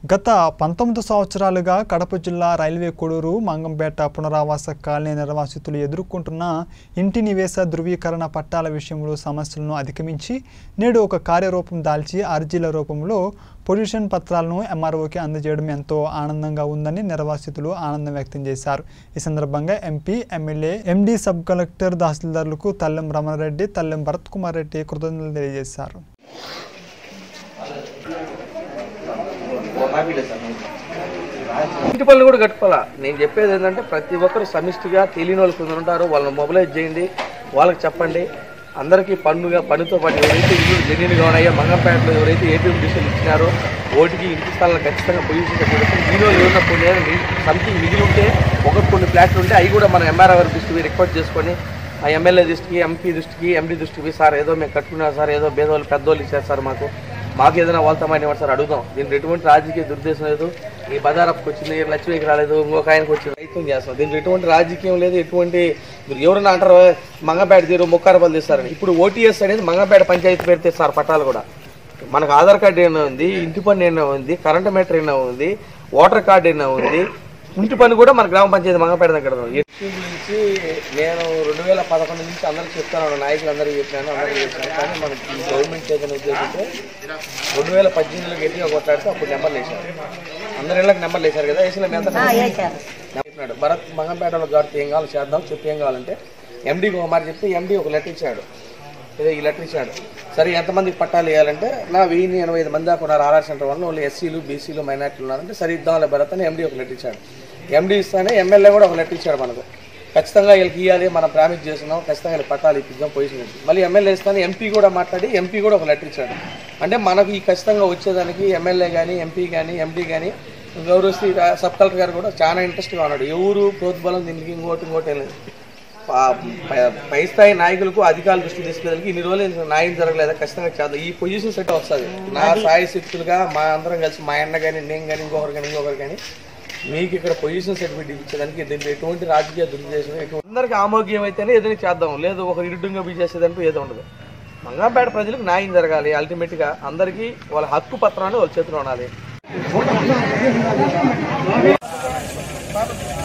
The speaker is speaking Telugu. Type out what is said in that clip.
గత 19 సంవత్సరాలుగా కడప జిల్లా రైల్వే కోడూరు మంగంపేట పునరావాస కాలనీ నిర్వాసితులు ఎదుర్కొంటున్న ఇంటి నివేశ ధృవీకరణ పట్టాల విషయంలో సమస్యలను అధిగమించి నేడు ఒక కార్యరూపం దాల్చి అర్జీల రూపంలో పొజిషన్ పత్రాలను ఎంఆర్ఓకి అందజేయడం ఎంతో ఆనందంగా ఉందని నిర్వాసితులు ఆనందం వ్యక్తం చేశారు। ఈ సందర్భంగా MP, MLA, MD, sub collector, తహసీల్దార్లకు తల్లెం రమణారెడ్డి, తల్లెం భరత్ కుమార్ రెడ్డి కృతజ్ఞతలు తెలియజేశారు। ఇంటి పనులు కూడా కట్టుకోవాలా। నేను చెప్పేది ఏంటంటే ప్రతి ఒక్కరు సమిష్టిగా తెలియని వాళ్ళు కొందరు ఉంటారు, వాళ్ళని మొబిలైజ్ చేయండి, వాళ్ళకి చెప్పండి। అందరికీ పనితో పాటు ఎవరైతే ఇల్లు జెన్యున్గా ఉన్నాయో మంగంపేటలో ఎవరైతే ఏపీఎం డిసిషన్ ఇచ్చినారో ఓటికి ఇంటి స్థలాలు ఖచ్చితంగా పొజిషన్ పెట్టుకుంటాం। దీనిలో ఏమన్నా కొన్ని సంథింగ్ మిగిలి ఉంటే కొన్ని ఫ్లాట్లు ఉంటే అవి కూడా మనం ఎంఆర్ఓ గారి దృష్టికి రిక్వెస్ట్ చేసుకొని ఆ ఎమ్మెల్యే దృష్టికి, ఎంపీ దృష్టికి, ఎండీ దృష్టికి సార్ ఏదో మేము కట్టుకున్నాం సార్, ఏదో పేదవాళ్ళు పెద్దవాళ్ళు ఇచ్చారు సార్, మాకు ఏదైనా వాళ్ళతో మాట సార్ అడుగుదాం। దీంట్లో ఎటువంటి రాజకీయ దుర్దేశం లేదు, ఈ బజారప్కి వచ్చింది, లక్ష్మీకి రాలేదు, ఇంకొక ఆయనకు వచ్చింది, రైతులు చేస్తాం। దీంట్లో ఎటువంటి రాజకీయం లేదు, ఎటువంటి ఎవరైనా అంటారు మంగంపేట తీరు ముక్కారపల్లి తీస్తారని। ఇప్పుడు ఓటీఎస్ అనేది మంగంపేట పంచాయతీ పెడితే సార్ పట్టాలు కూడా మనకు ఆధార్ కార్డు ఏమైనా ఉంది, ఇంటి పన్ను ఏమైనా ఉంది, కరెంట్ మీటర్ ఏమైనా ఉంది, ఓటర్ కార్డు ఏమైనా ఉంది, ఇంటి పని కూడా మన గ్రామ పంచాయతీ మంగంపేట దగ్గర ఎస్సీ గురించి నేను 2011 నుంచి అందరికీ చెప్తాను, నాయకులు అందరికీ చెప్పాను, అందరికీ చెప్పాను। కానీ మనకి గవర్నమెంట్ ఏదైనా ఉద్దేశించే 2018లో గట్టిగా కొట్లాడితే అప్పుడు నెంబర్లు వేశారు, అందరి ఇళ్ళకి నెంబర్లు వేశారు కదా, వేసిన చెప్పినాడు భరత్ మంగంపేటలో కాబట్టి ఏం కావాలో చేద్దాం, చెప్పి ఏం కావాలంటే ఎండీకి ఒక మాట చెప్తే ఎండీ ఒక లెటర్ ఇచ్చాడు, ఏదో ఈ లెటర్ ఇచ్చాడు। సరే ఎంతమందికి పట్టాలు వేయాలంటే నా 1085 మంది దాకా ఉన్నారు ఆర్ఆర్ సెంటర్ వల్ల, వాళ్ళు ఎస్సీలు, బీసీలు, మైనార్టీలు ఉన్నారంటే సరే ఇద్దాంలే భరత్ అని ఎండీ ఒక లెటర్ ఇచ్చాడు। ఎండీ ఇస్తానే ఎమ్మెల్యే కూడా ఒక లెటర్ ఇచ్చాడు మనకు, ఖచ్చితంగా వీళ్ళకి ఇవ్వాలి, మనం ప్రామిస్ చేస్తున్నాం, ఖచ్చితంగా వీళ్ళకి పట్టాలు ఇప్పిద్దాం పొజిషన్। మళ్ళీ ఎమ్మెల్యే ఇస్తానే ఎంపీ కూడా మాట్లాడి ఎంపీ కూడా ఒక లెటర్ ఇచ్చాడు। అంటే మనకు ఈ ఖచ్చితంగా వచ్చేదానికి ఎమ్మెల్యే కానీ, ఎంపీ కానీ, ఎండీ కానీ, గౌరవశ్రీ సబ్ కలెక్టర్ గారు కూడా చాలా ఇంట్రెస్ట్గా ఉన్నాడు। ఎవరు ప్రోత్బలం దీనికి ఇంకోటి లేదు, పై స్థాయి నాయకులకు అధికారుల దృష్టి తీసుకెళ్ళడానికి ఇన్ని రోజులు న్యాయం జరగలేదా, ఖచ్చితంగా చేద్దాం, ఈ పొజిషన్ సెట్ వస్తుంది। నా స్థాయి శక్తులుగా మా అందరం కలిసి, మా అన్న కానీ, నేను కానీ, ఇంకొకరు కానీ మీకు ఇక్కడ పొజిషన్ సర్టిఫికేట్ ఇచ్చేదానికి దీంట్లో ఎటువంటి రాజకీయ దురుద్దేశం అందరికీ ఆమోగ్యం అయితేనే ఏదైనా చేద్దాం, లేదు ఒక ఇరుడ్డుగా చేసేదంటూ ఏదో ఉండదు। మంగంపేట ప్రజలకు న్యాయం జరగాలి, అల్టిమేట్గా అందరికీ వాళ్ళ హక్కు పత్రాన్ని వాళ్ళ చేతిలో ఉండాలి।